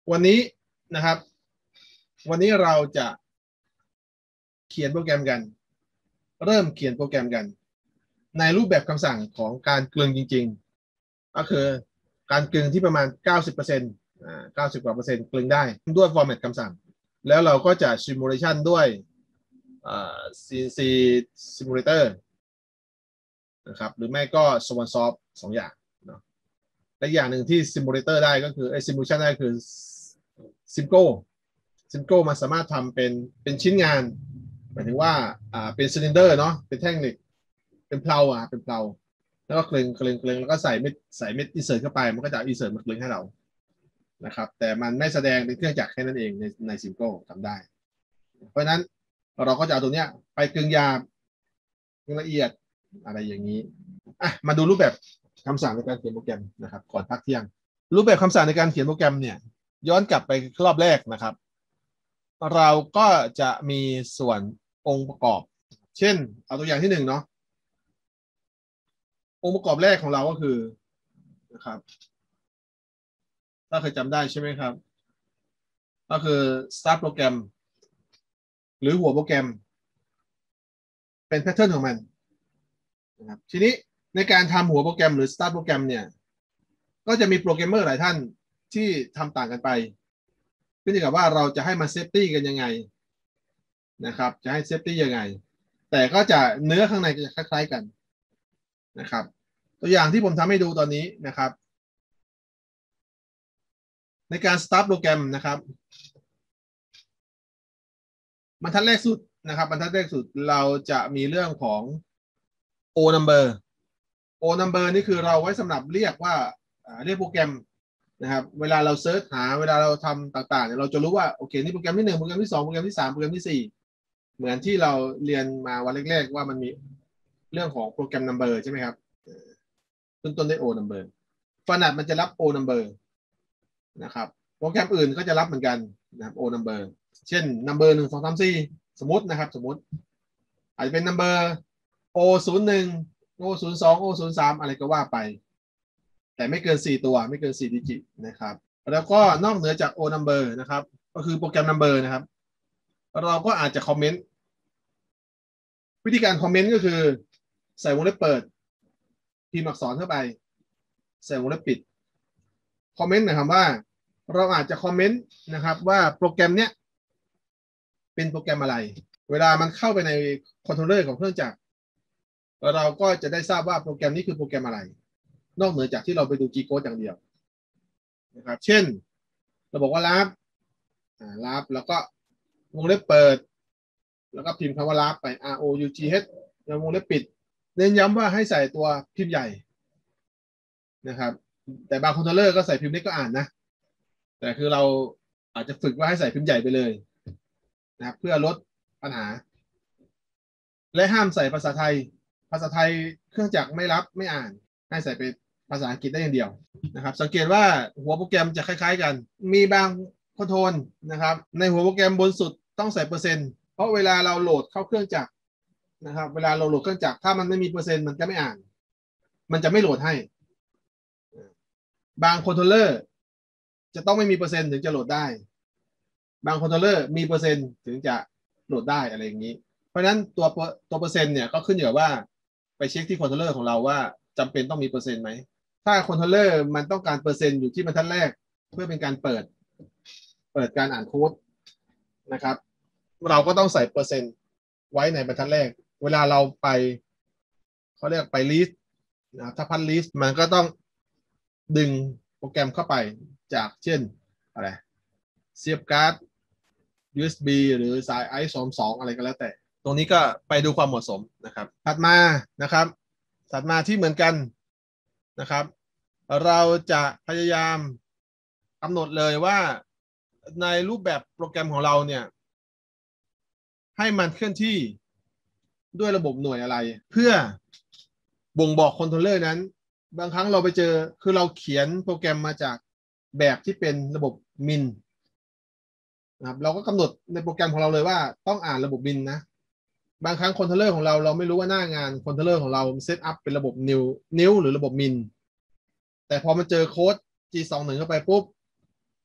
วันนี้นะครับวันนี้เราจะเขียนโปรแกรมกันเริ่มเขียนโปรแกรมกันในรูปแบบคำสั่งของการกลึงจริงๆก็คือการกลึงที่ประมาณ 90% 90 กว่าเปอร์เซ็นต์กลึงได้ด้วยฟอร์แมตคำสั่งแล้วเราก็จะ simulation ด้วยCNC simulator นะครับหรือไม่ก็ SwanSoft 2 อย่างเนาะและอย่างหนึ่งที่ simulator ได้ก็คือsimulation ได้คือ Simco มันสามารถทำเป็นชิ้นงานหมายถึงว่าเป็นซิลินเดอร์เนาะเป็นแท่งเหล็กเป็นเพลาเป็นเพลาแล้วก็เคลึงแล้วก็ใส่เม็ดอินเสิร์ตเข้าไปมันก็จะอินเสิร์ตมาเคลึงให้เรานะครับแต่มันไม่แสดงเป็นเครื่องจักรแค่นั้นเองในซิมโก้ทำได้เพราะฉะนั้นเราก็จะเอาตัวเนี้ยไปกลึงหยาบกลึงละเอียดอะไรอย่างนี้มาดูรูปแบบคำสั่งในการเขียนโปรแกรมนะครับก่อนพักเที่ยงรูปแบบคำสั่งในการเขียนโปรแกรมเนี่ยย้อนกลับไปรอบแรกนะครับเราก็จะมีส่วนองค์ประกอบเช่นเอาตัวอย่างที่1เนาะองค์ประกอบแรกของเราก็คือนะครับถ้าเคยจำได้ใช่ไหมครับก็คือ start โปรแกรมหรือหัวโปรแกรมเป็นแพทเทิร์นของมันนะครับทีนี้ในการทำหัวโปรแกรมหรือ start โปรแกรมเนี่ยก็จะมีโปรแกรมเมอร์หลายท่านที่ทำต่างกันไปขึ้นอยู่กับว่าเราจะให้มันเซฟตี้กันยังไงนะครับจะให้เซฟตี้ยังไงแต่ก็จะเนื้อข้างในจะคล้ายๆกันนะครับตัวอย่างที่ผมทำให้ดูตอนนี้นะครับในการ start โปรแกรมนะครับบรรทัดแรกสุดนะครับบรรทัดแรกสุดเราจะมีเรื่องของ O number O number นี่คือเราไว้สำหรับเรียกว่าเรียกโปรแกรมนะครับเวลาเราเซิร์ชหาเวลาเราทำต่างๆเราจะรู้ว่าโอเคนี่โปรแกรมที่1โปรแกรมที่2โปรแกรมที่3โปรแกรมที่4เหมือนที่เราเรียนมาวันแรกๆว่ามันมีเรื่องของโปรแกรม number ใช่ไหมครับต้นด้วย O number ฟอร์แมตมันจะรับ O number นะครับโปรแกรมอื่นก็จะรับเหมือนกันนะครับ O number เช่น number 1 2 3 4สมมตินะครับสมมติอาจจะเป็น number O01 O02 O03 อะไรก็ว่าไปแต่ไม่เกิน4ตัวไม่เกิน4ดิจิตนะครับแล้วก็นอกเหนือจาก O number นะครับก็คือโปรแกรม number นะครับเราก็อาจจะคอมเมนต์วิธีการคอมเมนต์ก็คือใส่วงเล็บเปิดพิมพ์อักษรเข้าไปใส่วงเล็บปิดคอมเมนต์หมายความว่าเราอาจจะคอมเมนต์นะครับว่าโปรแกรมเนี้ยเป็นโปรแกรมอะไรเวลามันเข้าไปในคอนโทรลเลอร์ของเครื่องจักรเราก็จะได้ทราบว่าโปรแกรมนี้คือโปรแกรมอะไรนอกเหนือจากที่เราไปดู G code อย่างเดียวนะครับเช่นเราบอกว่ารับแล้วก็วงเล็บเปิดแล้วก็พิมพ์คำว่ารับไป ROUGH แล้ววงเล็บปิดเน้นย้ำว่าให้ใส่ตัวพิมพ์ใหญ่นะครับแต่บางคอนโทรลเลอร์ก็ใส่พิมพ์เล็กก็อ่านนะแต่คือเราอาจจะฝึกว่าให้ใส่พิมพ์ใหญ่ไปเลยนะครับเพื่อลดปัญหาและห้ามใส่ภาษาไทยเครื่องจักรไม่รับไม่อ่านให้ใส่เป็นภาษาอังกฤษได้อย่างเดียวนะครับสังเกตว่าหัวโปรแกรมจะคล้ายๆกันมีบางคอนโทรลนะครับในหัวโปรแกรมบนสุดต้องใส่เปอร์เซ็นต์เพราะเวลาเราโหลดเข้าเครื่องจักรนะครับเวลาเราโหลดเครื่องจักรถ้ามันไม่มีเปอร์เซ็นต์มันจะไม่อ่านมันจะไม่โหลดให้บางคอนโทรลเลอร์จะต้องไม่มีเปอร์เซ็นต์ถึงจะโหลดได้บางคอนโทรลเลอร์มีเปอร์เซ็นต์ถึงจะโหลดได้อะไรอย่างนี้เพราะฉะนั้นตัวเปอร์เซ็นต์เนี่ยก็ขึ้นอยู่กับว่าไปเช็คที่คอนโทรลเลอร์ของเราว่าจำเป็นต้องมีเปอร์เซ็นต์ไหมถ้าคอนโทรลเลอร์มันต้องการเปอร์เซ็นต์อยู่ที่บรรทัดแรกเพื่อเป็นการเปิดการอ่านโค้ดนะครับเราก็ต้องใส่เปอร์เซ็นต์ไว้ในบรรทัดแรกเวลาเราไปเขาเรียกไปลิสต์นะถ้าพันลิสต์มันก็ต้องดึงโปรแกรมเข้าไปจากเช่นอะไรเสียบการ์ด USB หรือสาย i232 อะไรก็แล้วแต่ตรงนี้ก็ไปดูความเหมาะสมนะครับถัดมานะครับถัดมาที่เหมือนกันนะครับเราจะพยายามกำหนดเลยว่าในรูปแบบโปรแกรมของเราเนี่ยให้มันเคลื่อนที่ด้วยระบบหน่วยอะไรเพื่อบ่งบอกคอนโทรลเลอร์นั้นบางครั้งเราไปเจอคือเราเขียนโปรแกรมมาจากแบบที่เป็นระบบมินนะครับเราก็กำหนดในโปรแกรมของเราเลยว่าต้องอ่านระบบมินนะบางครั้งคอนโทรลเลอร์ของเราไม่รู้ว่าหน้างานคอนโทรลเลอร์ของเราเซตอัพเป็นระบบนิ้วหรือระบบมินแต่พอมันเจอโค้ด G21 เข้าไปปุ๊บ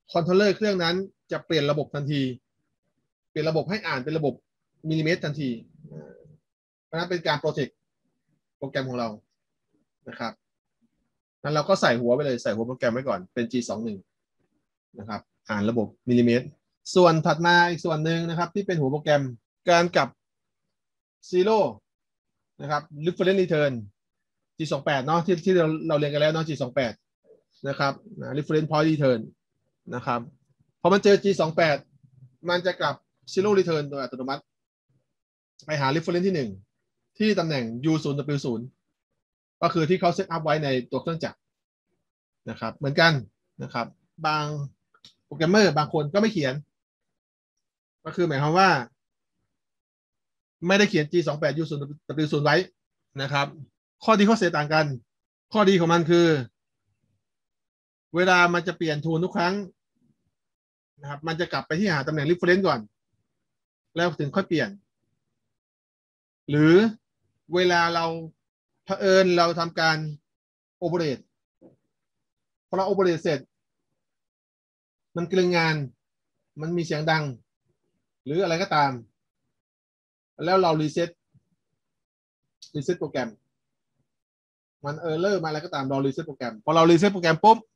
คอนโทรลเลอร์เครื่องนั้นจะเปลี่ยนระบบทันทีเปลี่ยนระบบให้อ่านเป็นระบบมิลลิเมตรทันทีเพราะนั้นเป็นการโปรเทคโปรแกรมของเรานะครับนั้นเราก็ใส่หัวไปเลยใส่หัวโปรแกรมไว้ก่อนเป็น G21 นะครับอ่านระบบมิลลิเมตรส่วนถัดมาอีกส่วนหนึ่งนะครับที่เป็นหัวโปรแกรมการกลับ zero นะครับ reference return G28 เนาะที่เราเรียนกันแล้วเนาะ G28 นะครับreference point return นะครับพอมันเจอ G28 มันจะกลับ zero return โดยอัตโนมัติไปหา reference ที่1ที่ตำแหน่ง U0 W0 ก็คือที่เขาเซตอัพไว้ในตัวเครื่องจักรนะครับเหมือนกันนะครับบางโปรแกรมเมอร์บางคนก็ไม่เขียนก็คือหมายความว่าไม่ได้เขียน G28 U0 W0 ไว้นะครับข้อดีข้อเสียต่างกันข้อดีของมันคือเวลามันจะเปลี่ยนทูลทุกครั้งนะครับมันจะกลับไปที่หาตำแหน่ง reference ก่อนแล้วถึงค่อยเปลี่ยนหรือเวลาเราเผอิญเราทำการโอเปเรตพอเราโอเปเรตเสร็จมันกลึงงานมันมีเสียงดังหรืออะไรก็ตามแล้วเรารีเซ็ตโปรแกรมมันเออร์เลอร์มาอะไรก็ตามเรารีเซ็ตโปรแกรมพอเรารีเซ็ตโปรแกรมปุ๊บ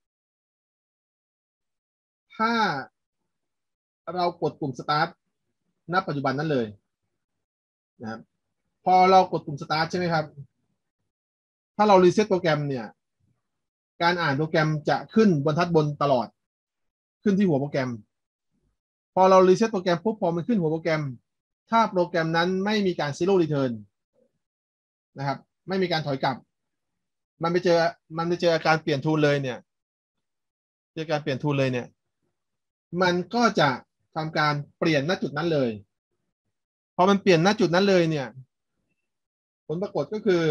ถ้าเรากดปุ่ม start ณ ปัจจุบันนั้นเลยนะครับพอเรากดปุ่ม start ใช่ไหมครับถ้าเรารีเซ็ตโปรแกรมเนี่ยการอ่านโปรแกรมจะขึ้นบรรทัดบนตลอดขึ้นที่หัวโปรแกรมพอเรารีเซ็ตโปรแกรมปุ๊บพอมันขึ้นหัวโปรแกรมถ้าโปรแกรมนั้นไม่มีการ zero return นะครับไม่มีการถอยกลับมันไปเจอการเปลี่ยนทูลเลยเนี่ยเจอการเปลี่ยนทูลเลยเนี่ยมันก็จะทำการเปลี่ยนณจุดนั้นเลยพอมันเปลี่ยนณจุดนั้นเลยเนี่ยผลปรากฏก็คือ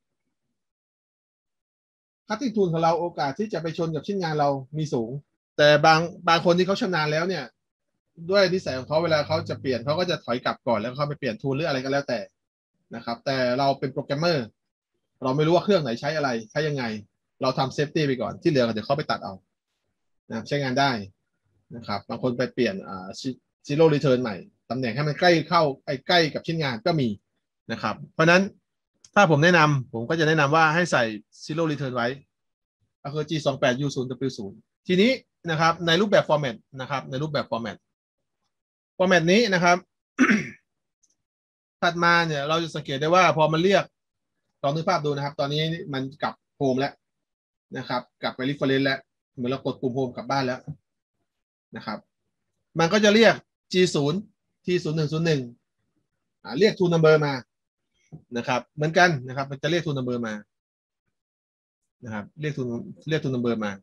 คัตติ้งทูลของเราโอกาสที่จะไปชนกับชิ้นงานเรามีสูงแต่บางคนที่เขาชำนาญแล้วเนี่ยด้วยนิสัยของเขาเวลาเขาจะเปลี่ยนเขาก็จะถอยกลับก่อนแล้วเขาไปเปลี่ยนทูลหรืออะไรก็แล้วแต่นะครับแต่เราเป็นโปรแกรมเมอร์เราไม่รู้ว่าเครื่องไหนใช้อะไรใช้ยังไงเราทำเซฟตี้ไปก่อนที่เหลือเดี๋ยวเขาไปตัดเอานะใช้งานได้นะครับบางคนไปเปลี่ยนzero return ใหม่ตำแหน่งให้มันใกล้เข้าใกล้กับชิ้นงานก็มีนะครับเพราะนั้นถ้าผมแนะนำผมก็จะแนะนำว่าให้ใส่ zero return ไว้ก็คือ G28 U0 W0 ทีนี้นะครับในรูปแบบ format นะครับในรูปแบบ format นี้นะครับ ถัดมาเนี่ยเราจะสังเกตได้ว่าพอมันเรียกลองนึกภาพดูนะครับตอนนี้มันกลับโฮมแล้วนะครับกลับไป reference แล้วเหมือนเรากดปุ่มโฮมกลับบ้านแล้วนะครับมันก็จะเรียก G0 T0101 เรียก tool number มานะครับเหมือนกันนะครับมันจะเรียก tool number มานะครับเรียก tool number มา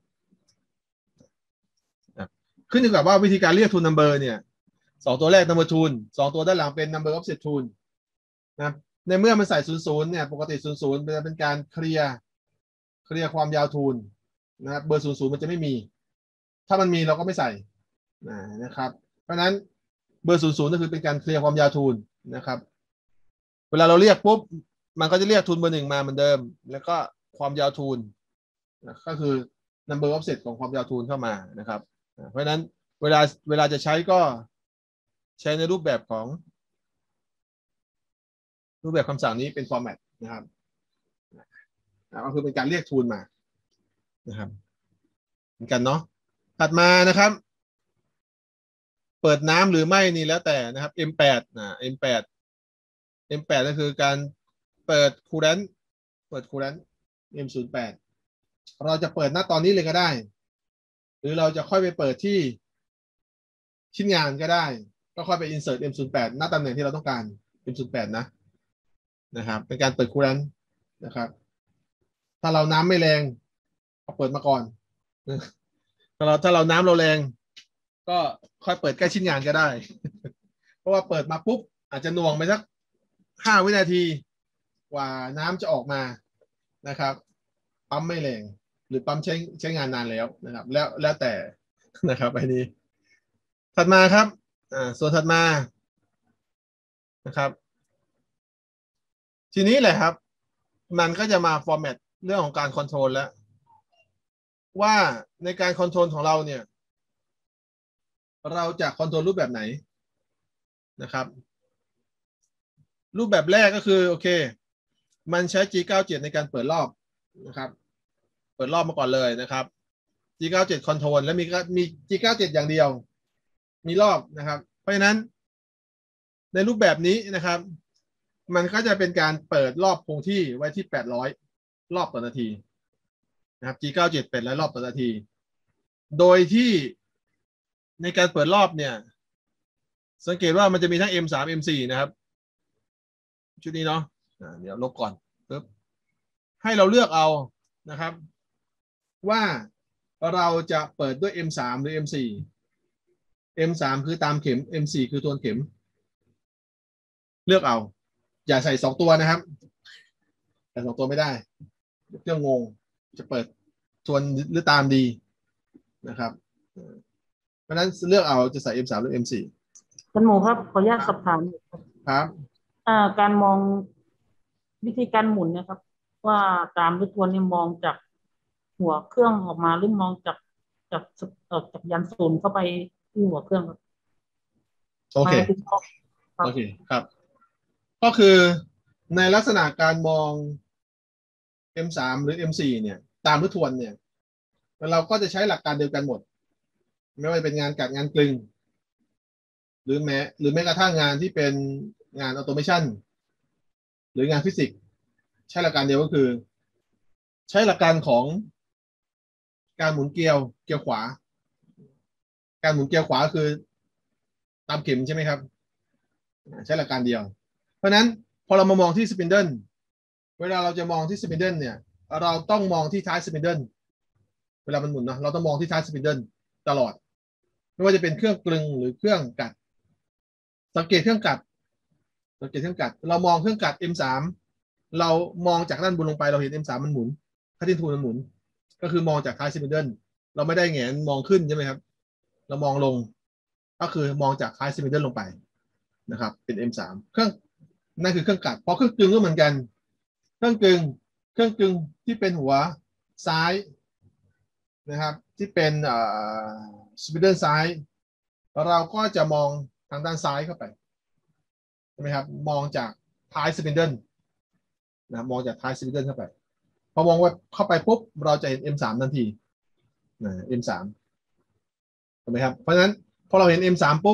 ขึ้นอยู่กับว่าวิธีการเรียก tool number เนี่ย2ตัวแรก number tool 2ตัวด้านหลังเป็น number offset tool นะครับในเมื่อมันใส่00เนี่ยปกติ00จะเป็นการเคลียร์ความยาวทูลนะครับเบอร์00มันจะไม่มีถ้ามันมีเราก็ไม่ใส่นะครับเพราะนั้นเบอร์00ก็คือเป็นการเคลียร์ความยาวทูลนะครับเวลาเราเรียกปุ๊บมันก็จะเรียกทูลเบอร์1มาเหมือนเดิมแล้วก็ความยาวทูลก็คือ number offset ของความยาวทูลเข้ามานะครับเพราะฉะนั้นเวลาจะใช้ก็ใช้ในรูปแบบคำสั่งนี้เป็น format นะครับก็คือเป็นการเรียกทูลมานะครับเหมือนกันเนาะถัดมานะครับเปิดน้ำหรือไม่นี่แล้วแต่นะครับ M8 M8 ก็คือการเปิดคูลเลนต์M08 เราจะเปิดหน้าตอนนี้เลยก็ได้หรือเราจะค่อยไปเปิดที่ชิ้นงานก็ได้ก็ค่อยไป insert M08 หน้าตำแหน่งที่เราต้องการ M08 นะครับเป็นการเปิดคูลเลนต์นะครับถ้าเราน้ำไม่แรงก็เปิดมาก่อนถ้าเราน้ำเราแรงก็ค่อยเปิดใกล้ชิ้นงานก็ได้เพราะว่าเปิดมาปุ๊บอาจจะหน่วงไปสัก5 วินาทีกว่าน้ำจะออกมานะครับปั๊มไม่แรงหรือปั๊มใช้งานนานแล้วนะครับแล้วแต่นะครับอันนี้ถัดมาครับส่วนถัดมานะครับทีนี้แหละครับมันก็จะมาฟอร์แมตเรื่องของการคอนโทรลแล้วว่าในการคอนโทรลของเราเนี่ยเราจะคอนโทรลรูปแบบไหนนะครับรูปแบบแรกก็คือโอเคมันใช้ G97 ในการเปิดรอบนะครับเปิดรอบมาก่อนเลยนะครับ G97 คอนโทรลแล้วมี G97 อย่างเดียวมีรอบนะครับเพราะฉะนั้นในรูปแบบนี้นะครับมันก็จะเป็นการเปิดรอบคงที่ไว้ที่800รอบต่อนาทีนะครับ G97 800รอบต่อนาทีโดยที่ในการเปิดรอบเนี่ยสังเกตว่ามันจะมีทั้ง M3 M4 นะครับชุดนี้เนาะเดี๋ยวลบก่อนปึ๊บให้เราเลือกเอานะครับว่าเราจะเปิดด้วย M3 หรือ M4 M3 คือตามเข็ม M4 คือทวนเข็มเลือกเอาอย่าใส่2ตัวนะครับใส่2ตัวไม่ได้เครื่องงงจะเปิดทวนหรือตามดีนะครับเพราะฉะนั้นเลือกเอาจะใส่ M3 หรือ M4 ท่านหมูครับขออนุญาตสอบถามครับการมองวิธีการหมุนนะครับ ว่าตามหรือทวนนี่มองจากหัวเครื่องออกมาหรือมองจากยันศูนย์เข้าไปที่หัวเครื่องครับโอเคโอเคครับก็คือในลักษณะการมอง M3 หรือ M4 เนี่ยตามหรือทวนเนี่ยเราก็จะใช้หลักการเดียวกันหมดไม่ว่าจะเป็นงานกัดงานกลึงหรือแม้กระทั่งงานที่เป็นงานออโตเมชันหรืองานฟิสิกส์ใช้หลักการเดียวก็คือใช้หลักการของการหมุนเกลียวขวาการหมุนเกลียวขวาคือตามเข็มใช่ไหมครับใช้หลักการเดียวเพราะนั้นพอเรามามองที่สปินเดิลเวลาเราจะมองที่สปินเดิลเนี่ยเราต้องมองที่ท้ายสปินเดิลเวลามันหมุนนะเราต้องมองที่ท้ายสปินเดิลตลอดไม่ว่าจะเป็นเครื่องกลึงหรือเครื่องกัดสังเกตเครื่องกัดเรามองเครื่องกัด M3 เรามองจากด้านบนลงไปเราเห็น M3 มันหมุนคัตติ้งทูลมันหมุนก็คือมองจากท้ายสปินเดิลเราไม่ได้แงนมองขึ้นใช่ไหมครับเรามองลงก็คือมองจากท้ายสปินเดิลลงไปนะครับเป็น M3 เครื่องนั่นคือเครื่องกัดพอเครื่องกลึงก็เหมือนกันเครื่องกลึงที่เป็นหัวซ้ายนะครับที่เป็นสปินเดิลซ้ายเราก็จะมองทางด้านซ้ายเข้าไปใช่ไหมครับมองจากท้ายสปินเดิลนะมองจากท้ายสปินเดิลเข้าไปพอมองเข้าไปปุ๊บเราจะเห็น M3 ทันทีนะ M3 ถูกไหมครับเพราะฉะนั้นพอเราเห็น M3 ปุ๊บ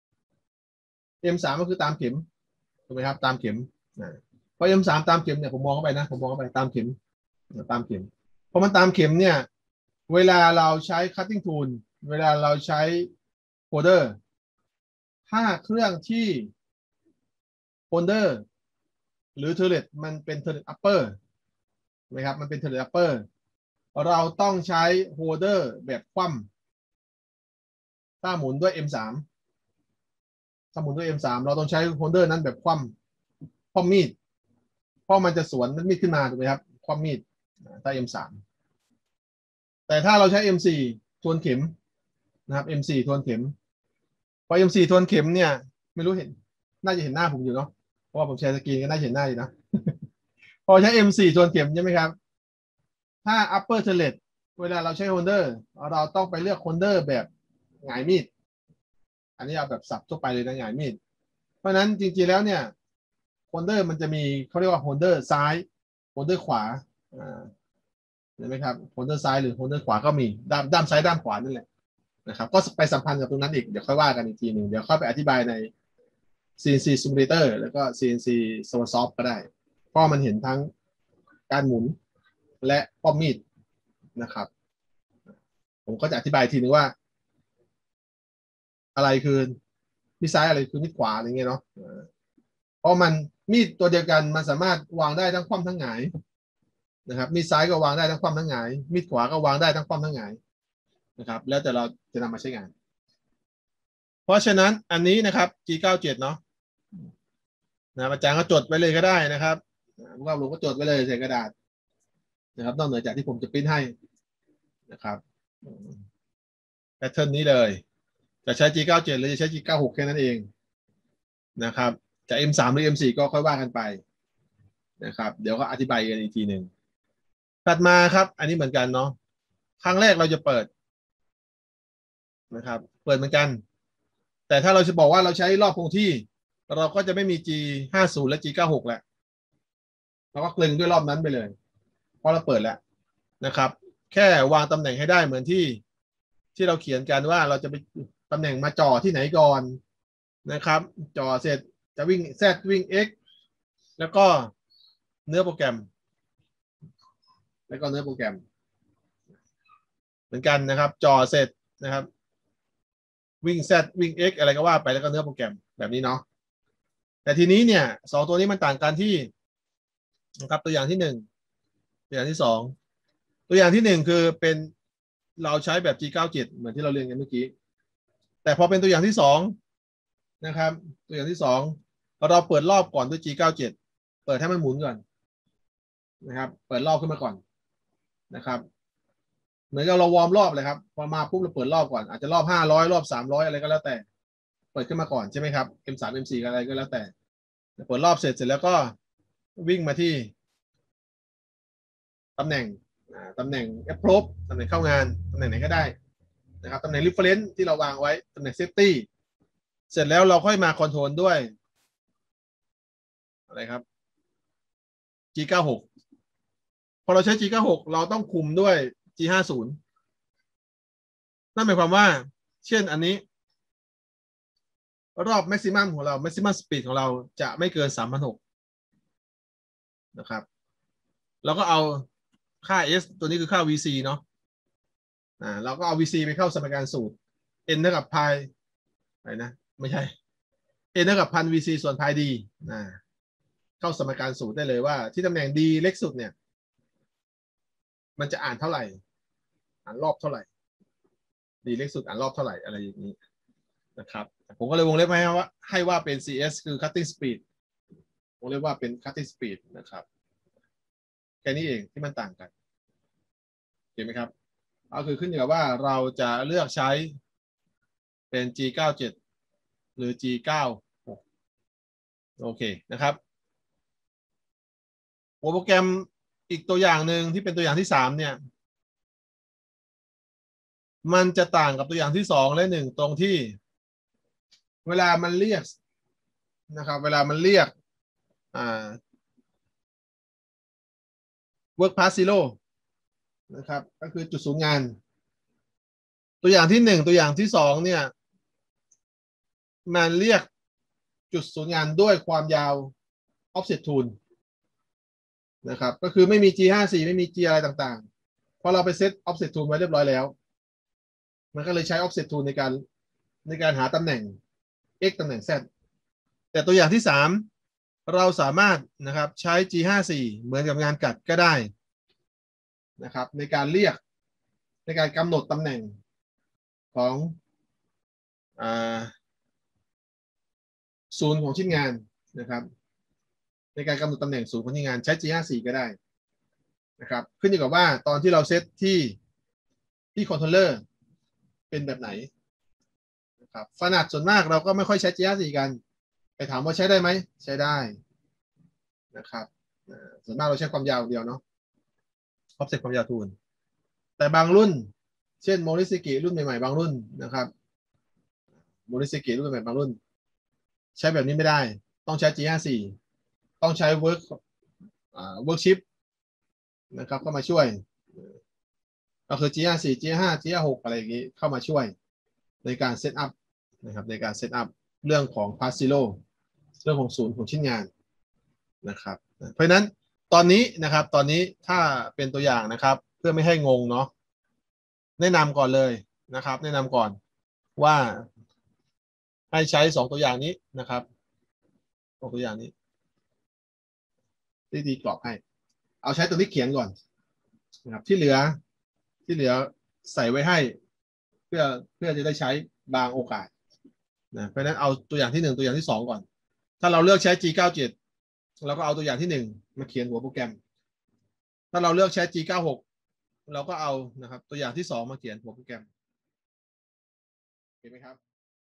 M3 ก็คือตามเข็มถูกไหมครับตามเข็มนะพอ M3 ตามเข็มเนี่ยผมมองเข้าไปนะผมมองเข้าไปตามเข็มตามเข็มพอมันตามเข็มเนี่ยเวลาเราใช้ cutting tool เวลาเราใช้โฟลเดอร์ถ้าเครื่องที่โฟลเดอร์หรือเทเลตมันเป็นเทเลตอัปเปอร์นะครับมันเป็นเทเลตอัปเปอร์เราต้องใช้โฮลเดอร์แบบคว่ำถ้าหมุนด้วย M3 ถ้าหมุนด้วย M3 เราต้องใช้โฮลเดอร์นั้นแบบคว่ำมีดเพราะมันจะสวนมีดขึ้นมาถูกไหมครับคว่ำมีดถ้า M3 แต่ถ้าเราใช้ M4 ทวนเข็มนะครับ M4 ทวนเข็มพอ M4 ทวนเข็มเนี่ยไม่รู้เห็นน่าจะเห็นหน้าผมอยู่เนาะเพราะว่าผมแชร์สกรีนก็น่าเห็นหน้าอยู่นะ พอใช้ M4 ทวนเข็มใช่ไหมครับถ้า upper turret เวลาเราใช้โฮลเดอร์เราต้องไปเลือกโฮลเดอร์แบบหงายมีดอันนี้เอาแบบสับทั่วไปเลยนะหงายมีดเพราะนั้นจริงๆแล้วเนี่ยโฮลเดอร์มันจะมีเขาเรียกว่าโฮลเดอร์ซ้ายโฮลเดอร์ขวาเห็นไหมครับโฮลเดอร์ซ้ายหรือโฮลเดอร์ขวาก็มีด้านซ้ายด้านขวานั่นแหละนะครับก็ไปสัมพันธ์กับตรงนั้นอีกเดี๋ยวค่อยว่ากันอีกทีหนึ่งเดี๋ยวค่อยไปอธิบายใน CNC Simulator แล้วก็ CNC Sourcesoft ก็ได้เพราะมันเห็นทั้งการหมุนและป้อมมีดนะครับผมก็จะอธิบายทีนึงว่าอะไรคือมีดซ้ายอะไรคือมีดขวาอะไรเงี้ยเนาะเพราะมันมีดตัวเดียวกันมันสามารถวางได้ทั้งคว่ำทั้งหงายนะครับมีดซ้ายก็วางได้ทั้งคว่ำทั้งหงายมีดขวาก็วางได้ทั้งคว่ำทั้งหงายนะครับแล้วแต่เราจะนำมาใช้งานเพราะฉะนั้นอันนี้นะครับ G97 เนาะนะอาจารย์ก็จดไว้เลยก็ได้นะครับว่าผมก็จดไว้เลยใส่กระดาษนะครับนอกเหนือจากที่ผมจะปริ้นให้นะครับแพทเทิร์นนี้เลยจะใช้ G97 หรือจะใช้ G96 แค่นั้นเองนะครับจะ M3 หรือ M4 ก็ค่อยว่ากันไปนะครับเดี๋ยวก็อธิบายกันอีกทีหนึ่งถัดมาครับอันนี้เหมือนกันเนาะครั้งแรกเราจะเปิดนะครับเปิดเหมือนกันแต่ถ้าเราจะบอกว่าเราใช้รอบคงที่เราก็จะไม่มี G50 และ G96 แหละเราก็กลึงด้วยรอบนั้นไปเลยเพราะเราเปิดแล้วนะครับแค่วางตำแหน่งให้ได้เหมือนที่เราเขียนกันว่าเราจะไปตำแหน่งมาจ่อที่ไหนก่อนนะครับจ่อเสร็จจะวิ่ง Z วิ่ง X แล้วก็เนื้อโปรแกรมเหมือนกันนะครับจ่อเสร็จนะครับวิ่ง Z วิ่ง X อะไรก็ว่าไปแล้วก็เนื้อโปรแกรมแบบนี้เนาะแต่ทีนี้เนี่ยสองตัวนี้มันต่างกันที่นะครับตัวอย่างที่หนึ่งตัวอย่างที่สองตัวอย่างที่หนึ่งคือเป็นเราใช้แบบ G97 เหมือนที่เราเรียนกันเมื่อกี้แต่พอเป็นตัวอย่างที่สองนะครับตัวอย่างที่สองเราเปิดรอบก่อนด้วย G97 เปิดให้มันหมุนก่อนนะครับเปิดรอบขึ้นมาก่อนนะครับเหมือนกับเราวอร์มรอบเลยครับพอมาปุ๊บเราเปิดรอบก่อนอาจจะรอบ500รอบ300อะไรก็แล้วแต่เปิดขึ้นมาก่อนใช่ไหมครับ M3 M4 อะไรก็แล้วแต่เปิดรอบเสร็จแล้วก็วิ่งมาที่ตำแหน่งapproach ตำแหน่งเข้างานตำแหน่งไหนก็ได้นะครับตำแหน่ง reference ที่เราวางไว้ตำแหน่ง safety เสร็จแล้วเราค่อยมาคอนโทรลด้วยอะไรครับ G96 พอเราใช้ G96 เราต้องคุมด้วย G50 นั่นหมายความว่าเช่นอันนี้รอบ maximum ของเรา maximum speed ของเราจะไม่เกิน 3,600 นะครับเราก็เอาค่า S ตัวนี้คือค่า VC เนาะเราก็เอา VC ไปเข้าสมการสูตร N เท่ากับ pi อะไรนะไม่ใช่ N เท่ากับ1,000 VC ส่วน pi d เข้าสมการสูตรได้เลยว่าที่ตำแหน่ง D เล็กสุดเนี่ยมันจะอ่านเท่าไหร่อ่านรอบเท่าไหร่ D เล็กสุดอ่านรอบเท่าไหร่อะไรอย่างนี้นะครับผมก็เลยวงเล็บให้ว่าเป็น CS คือ cutting speed ผมเรียกว่าเป็น cutting speed นะครับแค่นี้เองที่มันต่างกันเห็นไหมครับก็คือขึ้นอยู่กับว่าเราจะเลือกใช้เป็น G97 หรือ G96 โอเคนะครับโปรแกรมอีกตัวอย่างหนึ่งที่เป็นตัวอย่างที่3เนี่ยมันจะต่างกับตัวอย่างที่2และ1ตรงที่เวลามันเรียกนะครับเวลามันเรียกwork path zero นะครับก็คือจุดศูนย์งานตัวอย่างที่1ตัวอย่างที่2เนี่ยมันเรียกจุดศูนย์งานด้วยความยาว offset tool นะครับก็คือไม่มี G54 ไม่มี G อะไรต่างๆเพราะเราไปเซต offset tool ไว้เรียบร้อยแล้วมันก็เลยใช้ offset tool ในการหาตำแหน่ง x ตำแหน่ง z แต่ตัวอย่างที่3เราสามารถนะครับใช้ G54 เหมือนกับงานกัดก็ได้นะครับในการเรียกในการกำหนดตำแหน่งของศูนย์ของชิ้นงานนะครับในการกำหนดตำแหน่งศูนย์ของชิ้นงานใช้ G54 ก็ได้นะครับขึ้นอยู่กับว่าตอนที่เราเซตที่คอนโทรลเลอร์เป็นแบบไหนนะครับขนาดส่วนมากเราก็ไม่ค่อยใช้ G54 กันไปถามว่าใช้ได้ไหมใช้ได้นะครับส่วนมากเราใช้ความยาวเดียวเนาะออฟเซ็ตความยาวทูลแต่บางรุ่นเช่นโมริซิกิรุ่นใหม่ๆบางรุ่นนะครับโมริซิกิรุ่นใหม่ๆบางรุ่นใช้แบบนี้ไม่ได้ต้องใช้ G54 ต้องใช้workship นะครับเข้ามาช่วยก็คือ G54 G5 G56 อะไรอย่างนี้เข้ามาช่วยในการเซตอัพนะครับในการเซตอัพเรื่องของ path zero เรื่องของศูนย์ของชิ้นงานนะครับเพราะฉะนั้นตอนนี้นะครับตอนนี้ถ้าเป็นตัวอย่างนะครับเพื่อไม่ให้งงเนาะแนะนำก่อนเลยนะครับแนะนำก่อนว่าให้ใช้2ตัวอย่างนี้นะครับตัวอย่างนี้ที่ดีกรอบให้เอาใช้ตัวนี้เขียนก่อนนะครับที่เหลือใส่ไว้ให้เพื่อจะได้ใช้บางโอกาสนะเพราะฉะนั้นเอาตัวอย่างที่1ตัวอย่างที่2ก่อนถ้าเราเลือกใช้ G97 เราก็เอาตัวอย่างที่1มาเขียนหัวโปรแกรมถ้าเราเลือกใช้ G96 เราก็เอานะครับตัวอย่างที่2มาเขียนหัวโปรแกรมเห็นไหมครับ